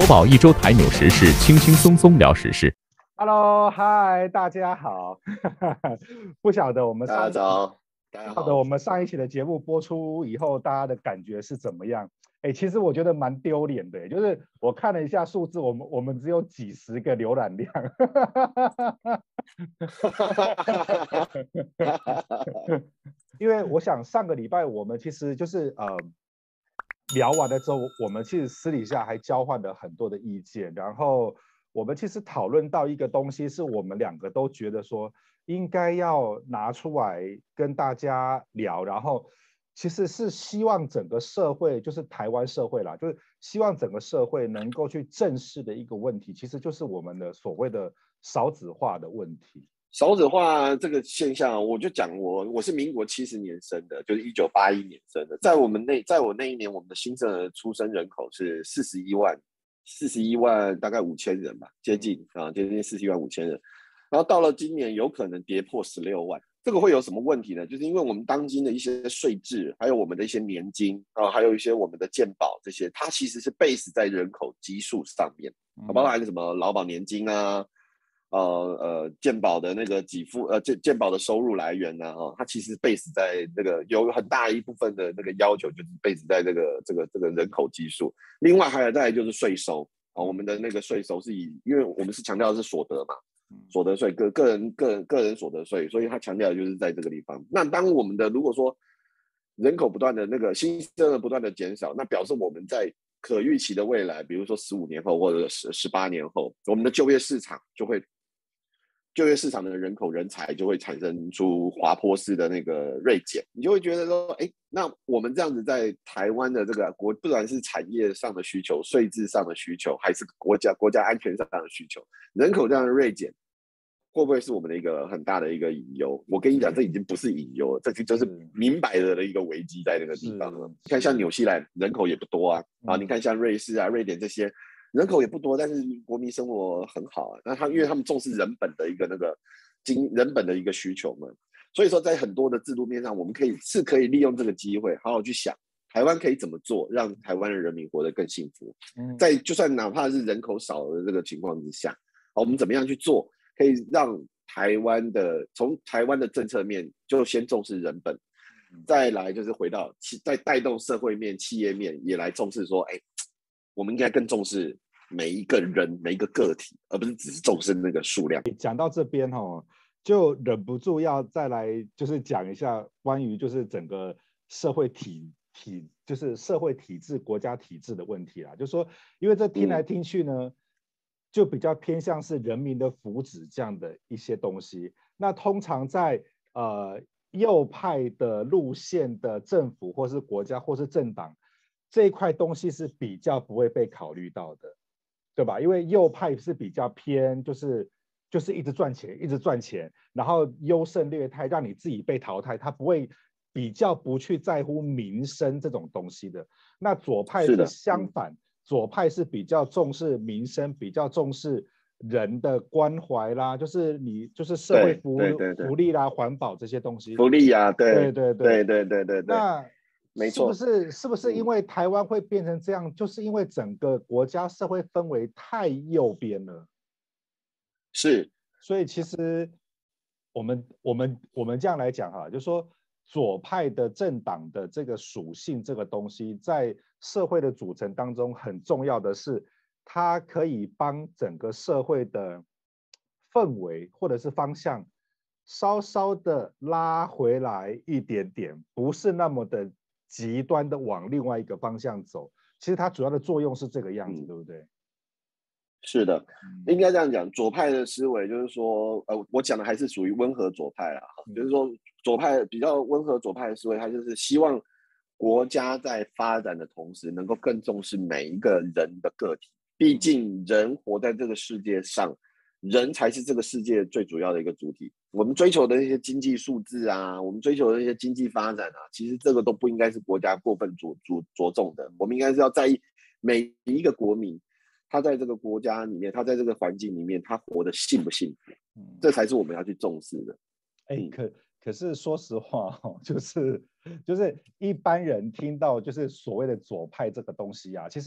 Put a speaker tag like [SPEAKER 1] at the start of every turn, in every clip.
[SPEAKER 1] 报一周台纽时事，轻轻松松聊时事。
[SPEAKER 2] Hello，嗨，大家好。不晓得我们
[SPEAKER 3] 大家早，大家好。
[SPEAKER 2] 上一期的节目播出以后，大家的感觉是怎么样？其实我觉得蛮丢脸的，就是我看了一下数字，我们只有几十个浏览量。因为我想上个礼拜我们其实就是聊完了之后，我们其实私底下还交换了很多的意见，然后我们其实讨论到一个东西，是我们两个都觉得说应该要拿出来跟大家聊，然后其实是希望整个社会，就是台湾社会啦，就是希望整个社会能够去正视的一个问题，其实就是我们的所谓的少子化的问题。
[SPEAKER 3] 少子化这个现象，我就讲我是民国70年生的，就是1981年生的，在我那一年，我们的新生儿出生人口是41万大概5000人吧，接近41万5000人，然后到了今年有可能跌破16万。这个会有什么问题呢？就是因为我们当今的一些税制，还有我们的一些年金还有一些我们的健保这些，它其实是 base 在人口基数上面，包含什么劳保年金啊，健保的那个给付健保的收入来源呢，它其实 base 在那个有很大一部分的那个要求就是 base 在这个人口基数。另外还有再来就是税收，我们的那个税收是因为我们是强调的是所得嘛，所得税个人所得税，所以他强调的就是在这个地方。那当我们的如果说人口不断的那个新生儿不断的减少，那表示我们在可预期的未来，比如说15年后或者18年后，我们的就业市场的人口人才就会产生出滑坡式的那个锐减，你就会觉得说，那我们这样子在台湾的这个不管是产业上的需求、税制上的需求，还是国家安全上的需求，人口这样的锐减，会不会是我们的一个很大的一个隐忧？我跟你讲，这已经不是隐忧了，这就是明摆着的一个危机在那个地方了。你看，像纽西兰人口也不多啊，你看像瑞士啊、瑞典这些。人口也不多，但是国民生活很好啊。那因为他们重视人本的一个人本的一个需求嘛，所以说在很多的制度面上，我们可以利用这个机会，好好去想台湾可以怎么做，让台湾的人民活得更幸福。在就算哪怕是人口少的这个情况之下，我们怎么样去做，可以让从台湾的政策面就先重视人本，再来就是回到再带动社会面、企业面也来重视说，我们应该更重视每一个人、每一个个体，而不是只是重视那个数量。
[SPEAKER 2] 讲到这边就忍不住要再来就是讲一下关于就是整个社会就是社会体制、国家体制的问题啦。就是说，因为这听来听去呢，就比较偏向是人民的福祉这样的一些东西。那通常在右派的路线的政府或是国家或是政党。这一块东西是比较不会被考虑到的，对吧？因为右派是比较偏，就是一直赚钱，一直赚钱，然后优胜劣汰，让你自己被淘汰，他不会比较不去在乎民生这种东西的。那左派是相反，左派是比较重视民生，比较重视人的关怀啦，就是社会福利啦、环保这些东西。
[SPEAKER 3] 福利啊，对。
[SPEAKER 2] 那
[SPEAKER 3] 没错，
[SPEAKER 2] 是不是因为台湾会变成这样，就是因为整个国家社会氛围太右边了？
[SPEAKER 3] 是，
[SPEAKER 2] 所以其实我们这样来讲就是说左派的政党的这个属性这个东西，在社会的组成当中很重要的是，它可以帮整个社会的氛围或者是方向稍稍的拉回来一点点，不是那么的极端的往另外一个方向走。其实它主要的作用是这个样子，对不对？
[SPEAKER 3] 是的，应该这样讲。左派的思维就是说，我讲的还是属于温和左派啦，就是说左派比较温和左派的思维，他就是希望国家在发展的同时，能够更重视每一个人的个体。毕竟人活在这个世界上，人才是这个世界最主要的一个主体。我们追求的一些经济数字啊，我们追求的一些经济发展啊，其实这个都不应该是国家过分着重的。我们应该是要在意每一个国民，他在这个国家里面，他在这个环境里面，他活得幸不幸福，这才是我们要去重视的。
[SPEAKER 2] 可是说实话就是一般人听到就是所谓的左派这个东西啊，其实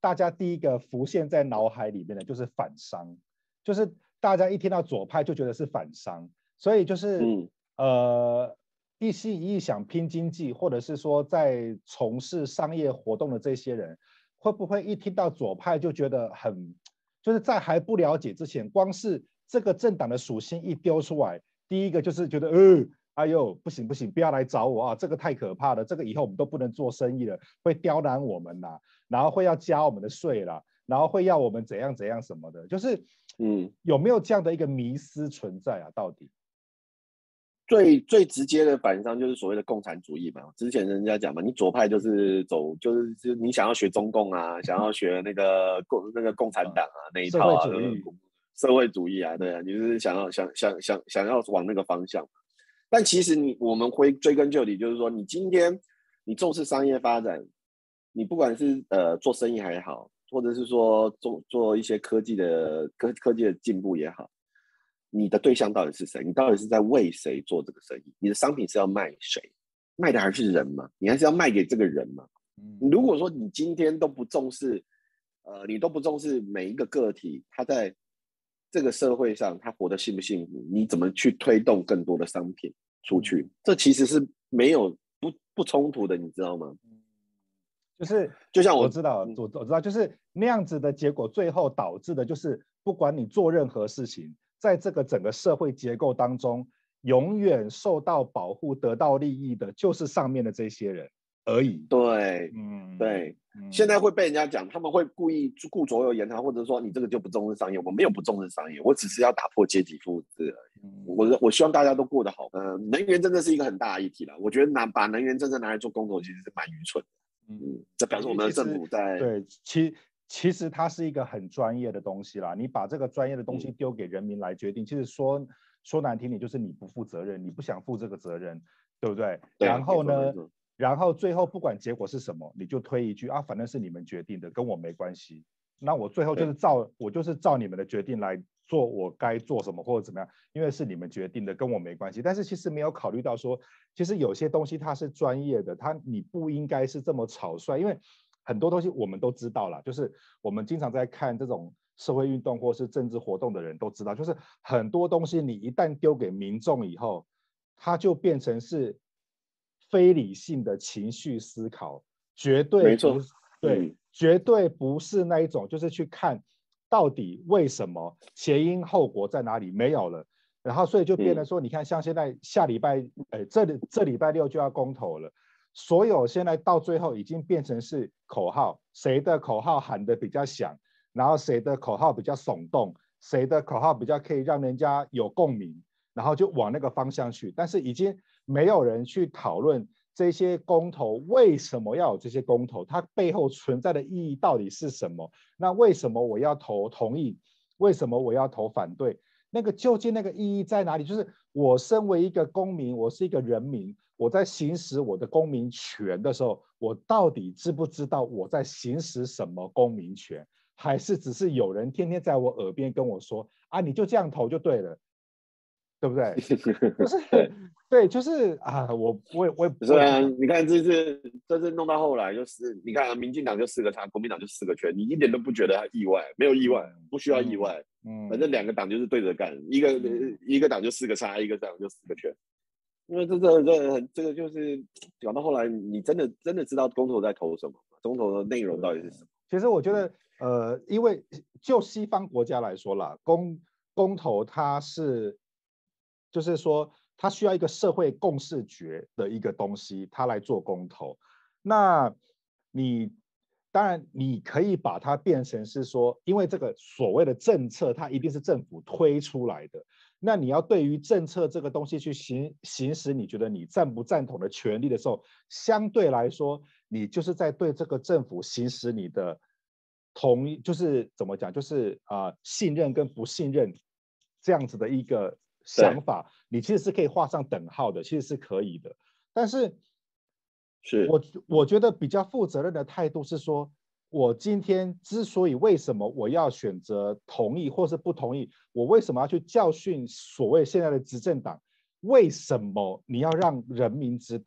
[SPEAKER 2] 大家第一个浮现在脑海里面的就是反商，就是大家一听到左派就觉得是反商，所以就是一心一意想拼经济，或者是说在从事商业活动的这些人，会不会一听到左派就觉得很，就是在还不了解之前，光是这个政党的属性一丢出来，第一个就是觉得哎呦不行不行，不要来找我啊，这个太可怕了，这个以后我们都不能做生意了，会刁难我们啦，然后会要加我们的税啦，然后会要我们怎样怎样什么的，就是有没有这样的一个迷思存在啊？到底？
[SPEAKER 3] 最直接的反商就是所谓的共产主义嘛。之前人家讲嘛，你左派就是就是你想要学中共啊，想要学那个共产党啊那一套啊，社会主义啊，对啊，你就是想要往那个方向。但其实我们会追根究底，就是说你今天你重视商业发展，你不管是做生意还好，或者是说做一些科技的进步也好。你的对象到底是谁？你到底是在为谁做这个生意？你的商品是要卖谁？卖的还是人吗？你还是要卖给这个人吗？如果说你今天都不重视，你都不重视每一个个体，他在这个社会上他活得幸不幸福，你怎么去推动更多的商品出去？这其实是没有不冲突的，你知道吗？
[SPEAKER 2] 就像我知道，就是那样子的结果，最后导致的就是，不管你做任何事情。在这个整个社会结构当中，永远受到保护、得到利益的，就是上面的这些人而已。
[SPEAKER 3] 对，对，现在会被人家讲，他们会故意顾左右言他，或者说你这个就不重视商业。我没有不重视商业，我只是要打破阶级复制而已。我希望大家都过得好。能源真的是一个很大的议题了。我觉得把能源政策拿来做公投，其实是蛮愚蠢的。这表示我们的政府在
[SPEAKER 2] 对其实它是一个很专业的东西啦，你把这个专业的东西丢给人民来决定，其实说难听点就是你不负责任，你不想负这个责任，对不对？然后呢，然后最后不管结果是什么，你就推一句啊，反正是你们决定的，跟我没关系。那我最后就是照你们的决定来做我该做什么或者怎么样，因为是你们决定的，跟我没关系。但是其实没有考虑到说，其实有些东西它是专业的，你不应该是这么草率，因为很多东西我们都知道啦，就是我们经常在看这种社会运动或是政治活动的人都知道，就是很多东西你一旦丢给民众以后，它就变成是非理性的情绪思考，绝对不是对，绝对不是那一种就是去看到底为什么前因后果在哪里没有了，然后所以就变得说，你看像现在下礼拜这礼拜6就要公投了。所有现在到最后已经变成是口号，谁的口号喊得比较响，然后谁的口号比较耸动，谁的口号比较可以让人家有共鸣，然后就往那个方向去。但是已经没有人去讨论这些公投为什么要有这些公投，它背后存在的意义到底是什么？那为什么我要投同意？为什么我要投反对？那个究竟那个意义在哪里？就是我身为一个公民，我是一个人民。我在行使我的公民权的时候，我到底知不知道我在行使什么公民权？还是只是有人天天在我耳边跟我说啊，你就这样投就对了，对不对？就是对，就是啊，我
[SPEAKER 3] 是啊，你看这次弄到后来就是，你看民进党就4个叉，国民党就4个圈，你一点都不觉得意外，没有意外，不需要意外，反正2个党就是对着干，一个党就4个叉，一个党就4个圈。因为这个就是搞到后来，你真的知道公投在投什么吗？公投的内容到底是什么？
[SPEAKER 2] 其实我觉得，因为就西方国家来说啦，公投它是，就是说它需要一个社会共识决的一个东西，它来做公投。那当然你可以把它变成是说，因为这个所谓的政策，它一定是政府推出来的。那你要对于政策这个东西去行使你觉得你赞不赞同的权利的时候，相对来说，你就是在对这个政府行使你的同意，就是怎么讲，就是信任跟不信任这样子的一个想法，你其实是可以画上等号的，其实是可以的。但是我觉得比较负责任的态度是说，我今天之所以为什么我要选择同意或是不同意，我为什么要去教训所谓现在的执政党？为什么你要让人民知道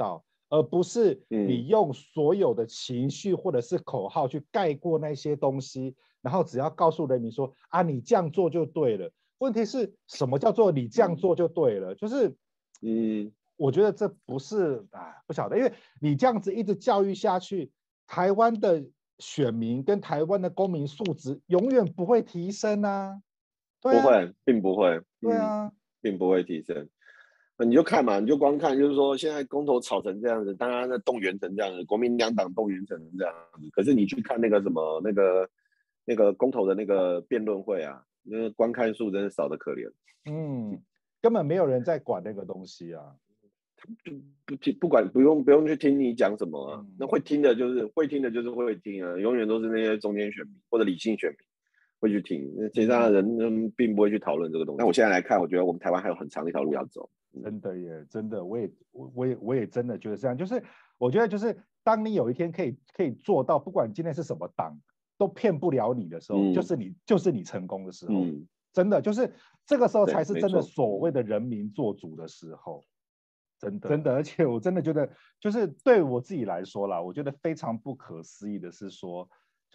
[SPEAKER 2] 而不是
[SPEAKER 3] 嗯
[SPEAKER 2] 你用所有的情绪或者是口号去盖过那些东西，然后只要告诉人民说啊，你这样做就对了。问题是什么叫做你这样做就对了？就是我觉得这不是不晓得，因为你这样子一直教育下去，台湾的选民跟台湾的公民素质永远不会提升啊。对啊，
[SPEAKER 3] 不会，并不会，
[SPEAKER 2] 对啊，
[SPEAKER 3] 并不会提升。你就看嘛，你就光看，就是说现在公投吵成这样子，大家在动员成这样子，国民两党动员成这样子。可是你去看那个什么那个公投的那个辩论会啊，那个观看数真是少得可怜。
[SPEAKER 2] 根本没有人在管那个东西啊。
[SPEAKER 3] 不管不用去听你讲什么啊，那会听的就是会听啊，永远都是那些中间选民或者理性选民会去听，其他人并不会去讨论这个东西。那我现在来看，我觉得我们台湾还有很长的一条路要走。
[SPEAKER 2] 真的耶，真的，我也真的觉得这样，就是我觉得就是当你有一天可以做到，不管今天是什么党都骗不了你的时候，就是你成功的时候，真的就是这个时候才是真的所谓的人民做主的时候。真的，而且我真的觉得，就是对我自己来说啦，我觉得非常不可思议的是说，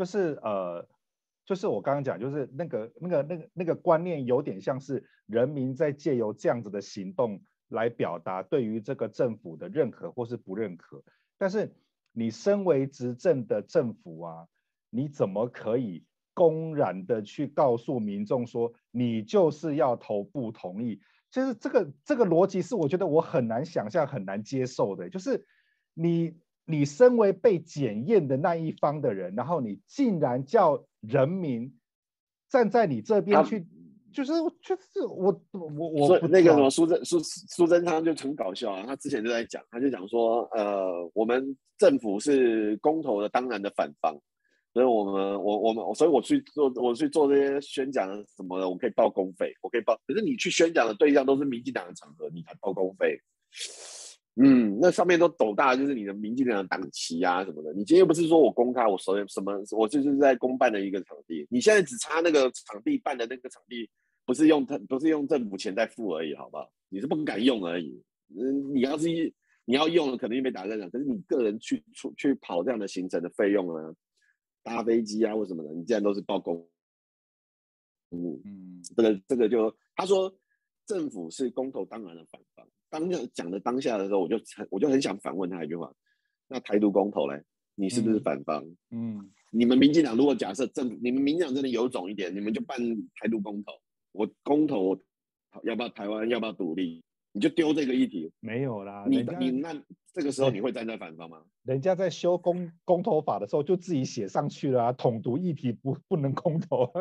[SPEAKER 2] 就是我刚刚讲，就是那个观念有点像是人民在借由这样子的行动来表达对于这个政府的认可或是不认可。但是你身为执政的政府啊，你怎么可以公然的去告诉民众说你就是要投不同意？其实这个逻辑是我觉得我很难想象、很难接受的，就是你身为被检验的那一方的人，然后你竟然叫人民站在你这边去，就是我
[SPEAKER 3] 那个什么苏贞昌就很搞笑啊，他之前就在讲，他就讲说，我们政府是公投的当然的反方。所以所以我去做这些宣讲什么的，我可以报公费，我可以报。可是你去宣讲的对象都是民进党的场合，你才报公费。那上面都斗大就是你的民进党的党旗啊什么的。你今天又不是说我公开我所有什么，我就是在公办的一个场地。你现在只差那个场地办的那个场地，不是用政府钱在付而已，好不好？你是不敢用而已。你要用了，可能就被打在讲。可是你个人去跑这样的行程的费用啊。搭飞机啊或什么的，你既然都是报公，这个就他说政府是公投当然的反方。讲的当下的时候，我就很想反问他一句话：那台独公投嘞，你是不是反方？你们民进党如果假设你们民进党真的有种一点，你们就办台独公投，我公投要不要台湾要不要独立？你就丢这个议题，
[SPEAKER 2] 没有啦。
[SPEAKER 3] 你那这个时候你会站在反方吗？
[SPEAKER 2] 人家在修公投法的时候就自己写上去了啊，统独议题不能公投。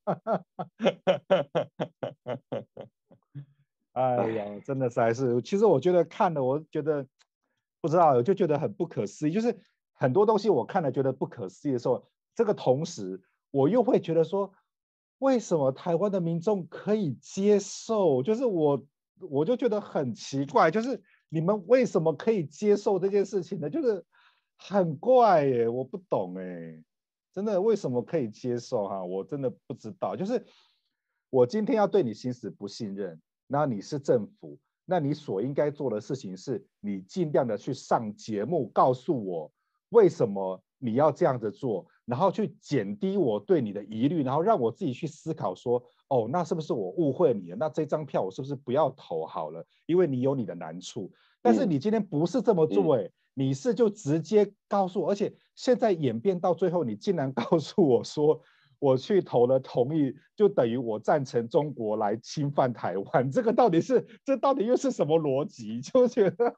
[SPEAKER 2] 哎呀，真的还是，其实我觉得看了，我觉得不知道，我就觉得很不可思议。就是很多东西我看了觉得不可思议的时候，这个同时我又会觉得说，为什么台湾的民众可以接受？就是我就觉得很奇怪，就是你们为什么可以接受这件事情呢？就是很怪耶，我不懂哎，真的为什么可以接受哈？我真的不知道。就是我今天要对你行使不信任，那你是政府，那你所应该做的事情是，你尽量的去上节目，告诉我为什么你要这样子做，然后去减低我对你的疑虑，然后让我自己去思考说，哦，那是不是我误会你了？那这张票我是不是不要投好了？因为你有你的难处。但是你今天不是这么做，你是就直接告诉我，而且现在演变到最后，你竟然告诉我说，我去投了同意，就等于我赞成中国来侵犯台湾，这到底又是什么逻辑？就觉得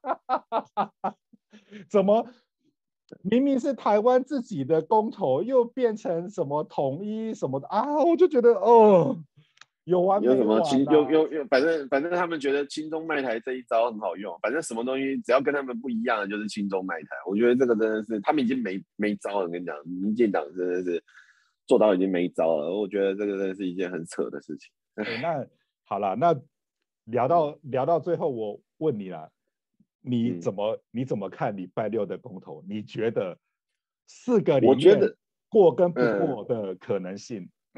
[SPEAKER 2] 怎么明明是台湾自己的公投，又变成什么统一什么的啊？我就觉得有完没完啊？
[SPEAKER 3] 有什么反正他们觉得亲中卖台这一招很好用，反正什么东西只要跟他们不一样的就是亲中卖台。我觉得这个真的是他们已经没招了。我跟你讲，民进党真的是做到已经没招了。我觉得这个真的是一件很扯的事情。
[SPEAKER 2] 那好了，那聊到最后，我问你啦，你怎么看礼拜六的公投？你觉得4个里面过跟不过的可能性？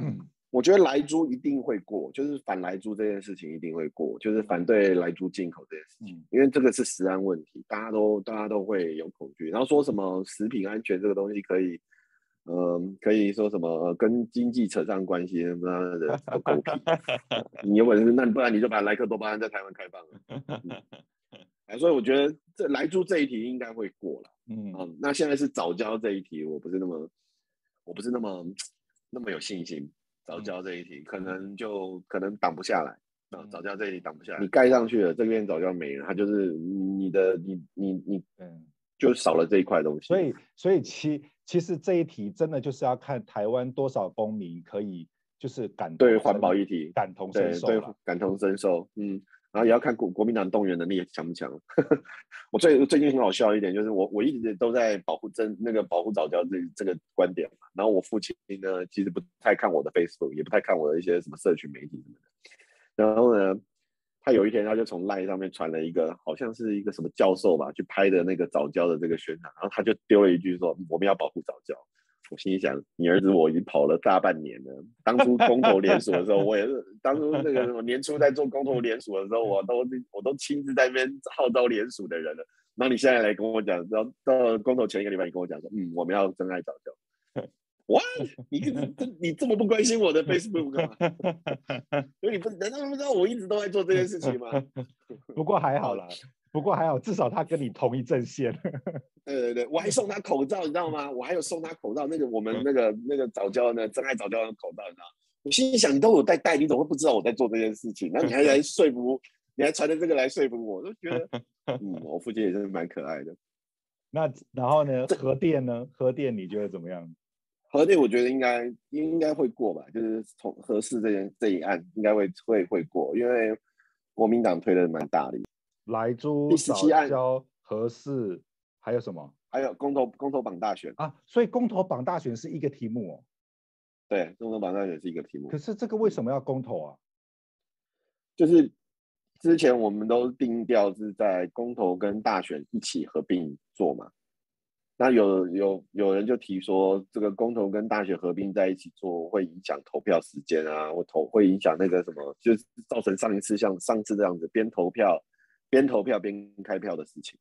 [SPEAKER 3] 我觉得莱猪一定会过，就是反莱猪这件事情一定会过，就是反对莱猪进口这件事情，因为这个是食安问题，大家都会有恐惧，然后说什么食品安全这个东西可以。可以说什么跟经济扯上关系，不然的都狗屁。你有本事，那不然你就把莱克多巴胺在台湾开放了。所以我觉得这莱猪这一题应该会过了。那现在是早教这一题，我不是那么有信心。早教这一题可能挡不下来。早教这一题挡不下来，你盖上去了，这边早教没了，它就是你就少了这一块东西。
[SPEAKER 2] 所以其实这一题真的就是要看台湾多少公民可以就是
[SPEAKER 3] 对环保议题
[SPEAKER 2] 感同身受，
[SPEAKER 3] 对感同身受，然后也要看国民党动员能力强不强。我最近很好笑一点就是我一直都在保护早教这个观点嘛，然后我父亲呢其实不太看我的 Facebook， 也不太看我的一些什么社群媒体什么的，然后呢。他有一天，他就从 LINE 上面传了一个，好像是一个什么教授吧，去拍的那个早教的这个宣传，然后他就丢了一句说：“我们要保护早教。”我心里想，你儿子我已经跑了大半年了。当初公投联署的时候，我也是当初那个什么年初在做公投联署的时候，我都亲自在那边号召联署的人了。然后你现在来跟我讲，然后到公投前1个礼拜，你跟我讲说，我们要珍爱早教。What？ 你这么不关心我的 Facebook 干嘛？所以难道不知道我一直都在做这件事情吗？
[SPEAKER 2] 不过还好啦，至少他跟你同一阵线。
[SPEAKER 3] 对，我还送他口罩，你知道吗？我还有送他口罩，那个我们那个早教呢，珍爱早教的口罩，你知道？我心里想，你都有在戴，你怎么会不知道我在做这件事情？然后你还来说服，你还传着这个来说服我，就觉得，我父亲也是蛮可爱的。
[SPEAKER 2] 那然后呢？核电呢？核电你觉得怎么样？
[SPEAKER 3] 核电我觉得应该会过吧，就是从核四这一案应该会过，因为国民党推的蛮大力。
[SPEAKER 2] 莱猪、早教、核四，还有什么？
[SPEAKER 3] 还有公投榜大选
[SPEAKER 2] 啊，所以公投榜大选是一个题目哦。
[SPEAKER 3] 对，公投榜大选是一个题目。
[SPEAKER 2] 可是这个为什么要公投啊？
[SPEAKER 3] 就是之前我们都定调是在公投跟大选一起合并做嘛。那有人就提说，这个公投跟大选合并在一起做，会影响投票时间啊，会影响那个什么，就是造成上次这样子边投票边开票的事情。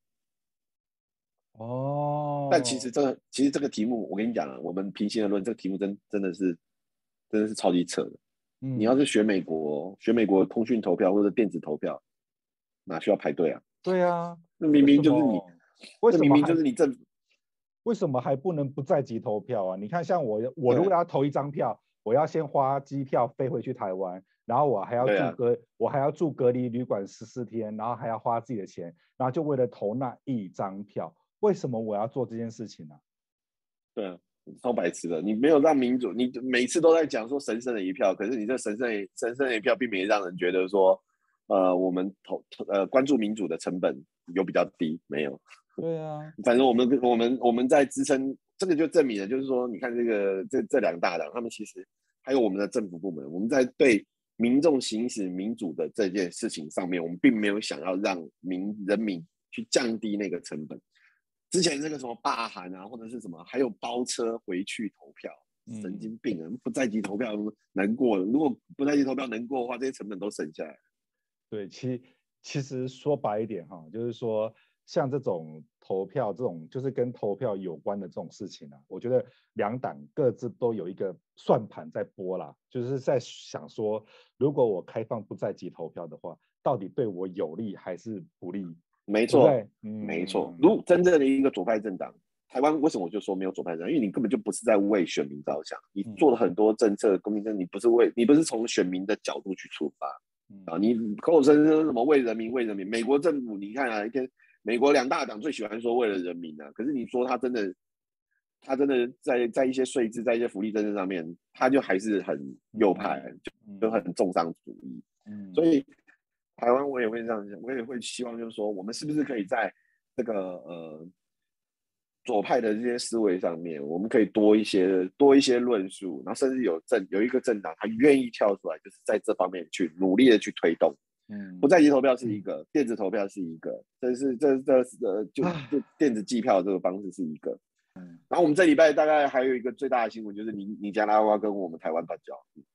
[SPEAKER 3] 但其实这个题目，我跟你讲啊，我们平心而论，这个题目真的是超级扯的。你要是学美国通讯投票或者电子投票，哪需要排队啊？
[SPEAKER 2] 对啊，
[SPEAKER 3] 那明明就是你，
[SPEAKER 2] 那
[SPEAKER 3] 明明就是你政府。
[SPEAKER 2] 为什么还不能不在籍投票啊？你看，像我如果要投一张票，我要先花机票飞回去台湾，然后我还要住隔离旅馆14天，然后还要花自己的钱，然后就为了投那一张票，为什么我要做这件事情呢？
[SPEAKER 3] 对啊，超白痴的，你没有让民主，你每次都在讲说神圣的一票，可是你这神圣的一票并没让人觉得说，我们关注民主的成本有比较低，没有。
[SPEAKER 2] 对啊，
[SPEAKER 3] 反正我们在支撑，这个就证明了，就是说，你看这两大党，他们其实还有我们的政府部门，我们在对民众行使民主的这件事情上面，我们并没有想要让人民去降低那个成本。之前这个什么罢韩啊，或者是什么，还有包车回去投票，神经病啊！不在籍投票能过，如果不在籍投票能过的话，这些成本都省下来。
[SPEAKER 2] 对，其实说白一点哈，就是说。像这种投票，这种就是跟投票有关的这种事情啊，我觉得两党各自都有一个算盘在拨啦，就是在想说，如果我开放不在籍投票的话，到底对我有利还是不利？
[SPEAKER 3] 没错，没错。如果真正的一个左派政党，台湾为什么我就说没有左派政党？因为你根本就不是在为选民着想，你做了很多政策、公民政，你不是从选民的角度去出发啊，你口口声声什么为人民，美国政府你看啊，一天。美国两大党最喜欢说为了人民啊，可是你说他真的在一些税制、在一些福利政策上面，他就还是很右派，就很重商主义。所以台湾我也会这样想，我也会希望就是说，我们是不是可以在这个左派的这些思维上面，我们可以多一些论述，然后甚至有一个政党他愿意跳出来，就是在这方面去努力的去推动。不在籍投票是一个，电子投票是一个，就电子计票这个方式是一个。然后我们这礼拜大概还有一个最大的新闻，就是尼加拉瓜跟我们台湾断交。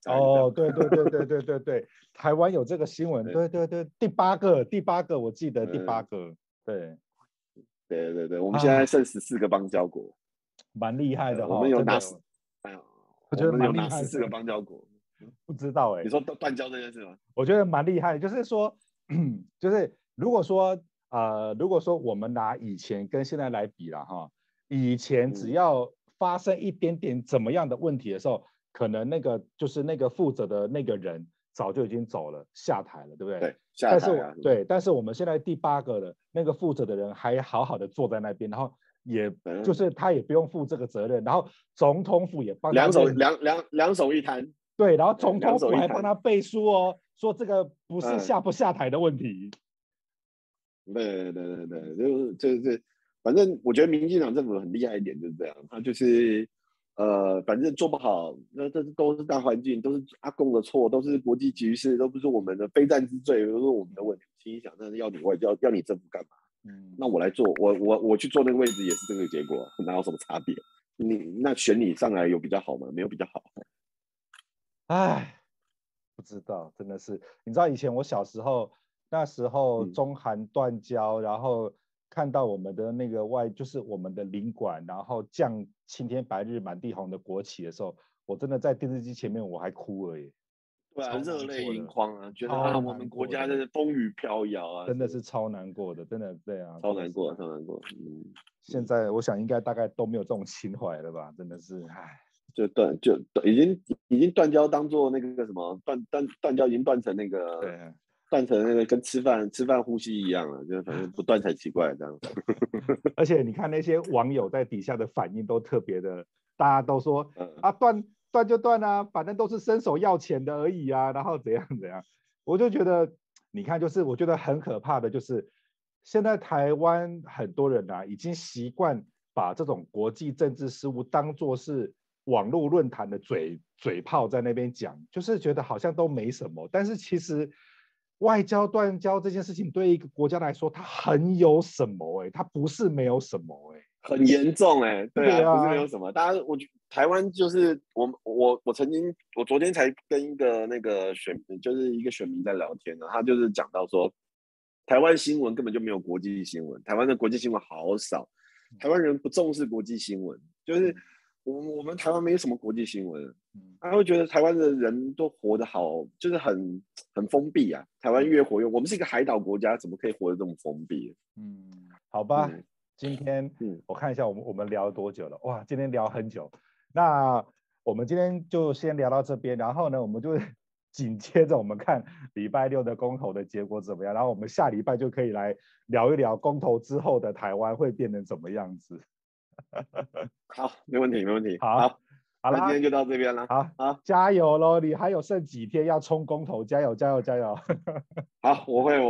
[SPEAKER 2] 哦，对，台湾有这个新闻，对，第八个，我记得第8个，
[SPEAKER 3] 对，我们现在剩14个邦交国，
[SPEAKER 2] 蛮厉害的
[SPEAKER 3] 我们有哪
[SPEAKER 2] 真的，我觉得
[SPEAKER 3] 我们有哪
[SPEAKER 2] 蛮厉害的。
[SPEAKER 3] 14个邦交国？
[SPEAKER 2] 不知道
[SPEAKER 3] 你说断交这件事吗？
[SPEAKER 2] 我觉得蛮厉害，就是说，就是如果说我们拿以前跟现在来比了哈，以前只要发生一点点怎么样的问题的时候，可能那个就是那个负责的那个人早就已经走了，下台了，对不对？
[SPEAKER 3] 对，下台啊。
[SPEAKER 2] 但是我们现在第8个的那个负责的人还好好的坐在那边，然后也就是他也不用负这个责任，然后总统府也帮他
[SPEAKER 3] 两手一摊。
[SPEAKER 2] 对，然后总统府还帮他背书哦，说这个不是下不下台的问题。
[SPEAKER 3] 对，就是反正我觉得民进党政府很厉害一点就是这样，他就是反正做不好，那这都是大环境，都是阿共的错，都是国际局势，都不是我们的非战之罪，都是我们的问题。心想，那要你外交，要你政府干嘛？那我来做，我去做那个位置也是这个结果，哪有什么差别？那选你上来有比较好吗？没有比较好。
[SPEAKER 2] 唉，不知道，真的是，你知道以前我小时候，那时候中韩断交，然后看到我们的那个就是我们的领馆，然后降青天白日满地红的国旗的时候，我真的在电视机前面我还哭而已。
[SPEAKER 3] 对啊，热泪盈眶啊，觉得我们国家真是风雨飘摇啊，
[SPEAKER 2] 真的是超难过的，真的对啊，
[SPEAKER 3] 超难过。
[SPEAKER 2] 现在我想应该大概都没有这种情怀了吧，真的是，唉。
[SPEAKER 3] 就已经断交当做那个什么断交已经断成那个跟吃饭呼吸一样了，就反正不断才奇怪这样。
[SPEAKER 2] 而且你看那些网友在底下的反应都特别的，大家都说断就断啊，反正都是伸手要钱的而已啊，然后怎样，我就觉得你看，就是我觉得很可怕的就是现在台湾很多人已经习惯把这种国际政治事务当作是网络论坛的嘴炮在那边讲，就是觉得好像都没什么，但是其实外交断交这件事情对一个国家来说，它很有什么它不是没有什么
[SPEAKER 3] 很严重对啊，不是没有什么。大家我觉得台湾就是我昨天才跟一个那个就是一个选民在聊天呢，他就是讲到说，台湾新闻根本就没有国际新闻，台湾的国际新闻好少，台湾人不重视国际新闻，就是我们台湾没有什么国际新闻，他会觉得台湾的人都活得好，就是很封闭啊。台湾越活越，我们是一个海岛国家，怎么可以活得这么封闭？
[SPEAKER 2] 好吧，今天我看一下我们聊了多久了，哇，今天聊很久。那我们今天就先聊到这边，然后呢，我们就紧接着我们看礼拜6的公投的结果怎么样，然后我们下礼拜就可以来聊一聊公投之后的台湾会变成怎么样子。
[SPEAKER 3] 好，没问题。
[SPEAKER 2] 好，
[SPEAKER 3] 那今天就到这边了。
[SPEAKER 2] 好，加油咯，你还有剩几天要冲公投，加油！
[SPEAKER 3] 好，我会。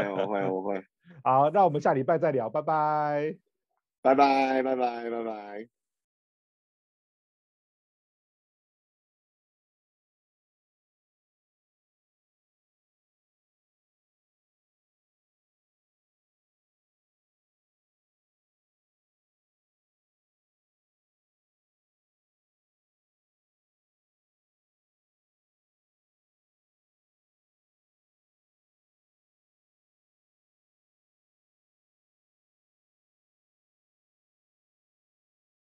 [SPEAKER 2] 好，那我们下礼拜再聊，拜拜。
[SPEAKER 3] 拜拜。